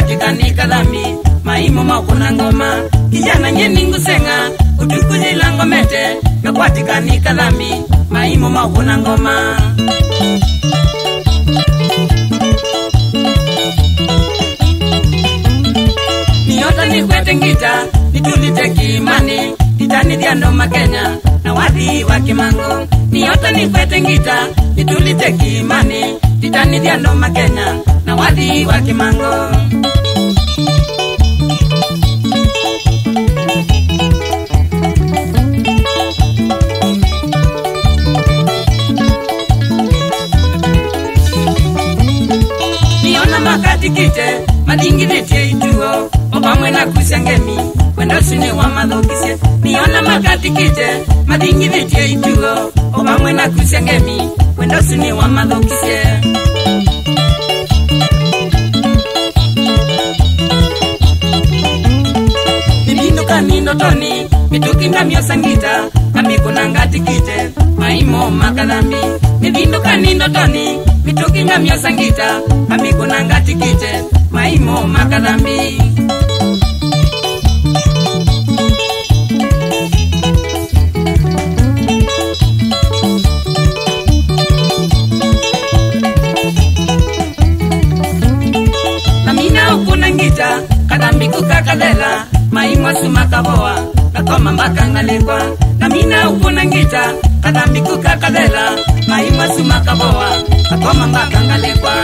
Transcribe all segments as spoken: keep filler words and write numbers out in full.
katika dhambi maimo makuna ngoma kijana nyeni ngusenga utukuli lango mete katika dhambi maimo makuna ngoma niota ni kwete ngita nitulite kimani titani diando makenya na wadhi wa kimango niota ni kwete ngita nitulite kimani titani diando makenya na wadhi wa kimango niona makati kite madingi vete ituo obamwe na kusangemi wendo sine wa madokise niona makati kite madingi vete ituo obamwe na kusangemi wendo sine wa madokise Nino toni mitukinga miosangita amikuna ngati kite maimo makadhambi Nino kanino toni mitukinga miosangita amikuna ngati kite maimo makadhambi Namina ukuna ngita kadhambi kukakalela maimwa sumakaboa nakoma mbaka ngalekwa namina ukuna ngita kadhambi kukakalela maimwa sumakaboa nakoma mbaka ngalekwa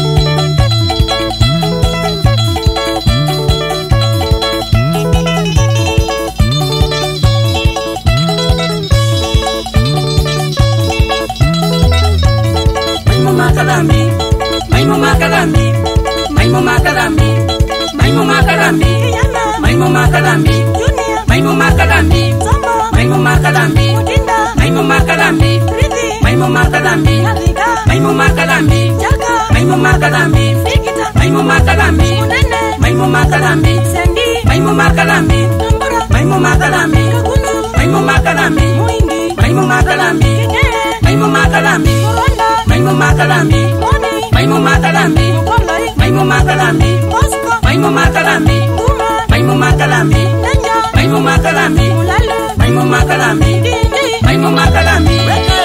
maimwa makadhambi maimwa makadhambi maimwa makadhambi maimwa makadhambi Maimo makadhambi Maimo makadhambi Maimo makadhambi Maimo makadhambi Maimo makadhambi Maimo makadhambi Maimo makadhambi Maimo makadhambi Maimo makadhambi Maimo makadhambi Maimo makadhambi Maimo makadhambi Maimo makadhambi Maimo makadhambi Maimo makadhambi Maimo makadhambi Maimo makadhambi Maimo makadhambi Maimo makalami, maimo makalami, maimo makalami, maimo makalami.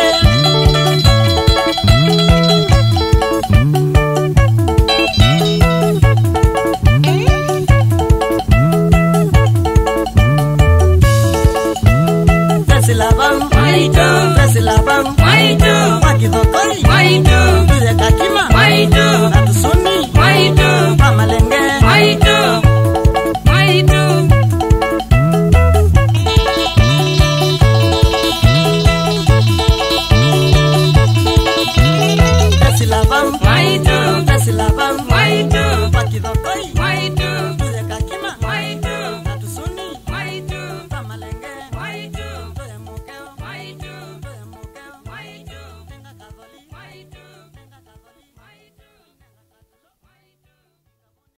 Vesilabam, maito, vesilabam, maito, wakidokoi, maito, kakima, maito.